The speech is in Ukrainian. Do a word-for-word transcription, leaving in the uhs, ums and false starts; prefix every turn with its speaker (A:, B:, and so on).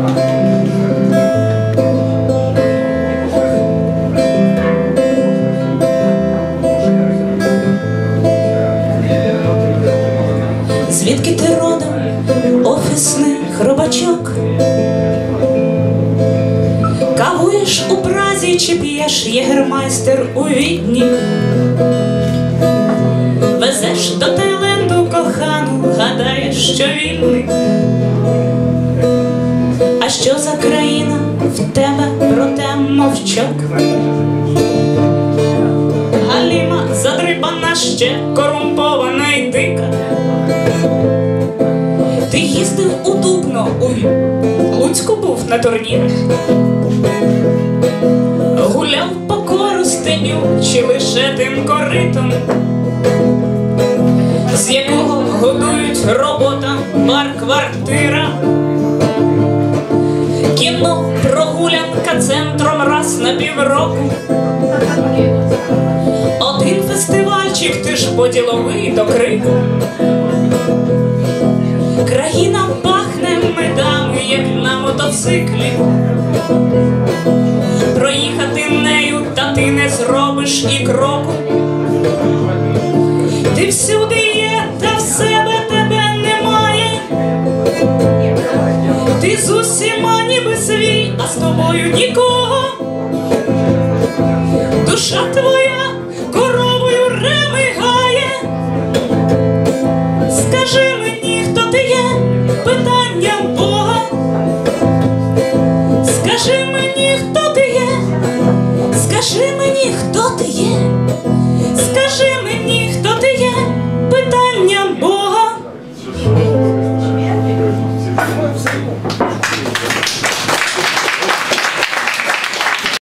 A: Звідки ти родом, офісний хробачок? Кавуєш у Празі чи п'єш єгермайстер у Відні? Везеш до Таїленду кохану, гадаєш, що вільний? А що за країна в тебе, проте мовчок? Галіма задрипана, ще корумпована й дика. Ти їздив у Дубно, у Луцьку був на турнірах? Гуляв по Коростеню чи лише тим коритом, з якого годують робота, бар, квартира? Кіно, прогулянка центром раз на півроку. Один фестивальчик, ти ж по-діловий до крику. Країна пахне медами, як на мотоциклі. Проїхати нею, та ти не зробиш і кроку. Ти всюди є, та в себе тебе немає. Ти з усіма ніби свій, а з тобою нікого. Душа твоя